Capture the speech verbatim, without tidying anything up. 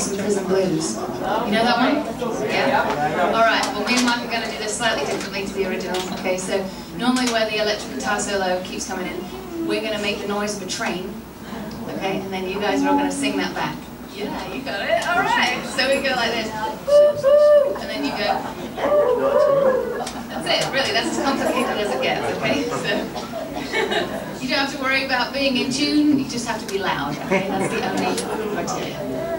Folsom Prison Blues. You know that one? Yeah? Alright, well me and Mike are going to do this slightly differently to the original. Okay, so normally where the electric guitar solo keeps coming in, we're going to make the noise of a train. Okay, and then you guys are all going to sing that back. Yeah, you got it. Alright, so we go like this. And then you go. That's it, really, that's as complicated as it gets, okay? So you don't have to worry about being in tune, you just have to be loud, okay? That's the only criteria.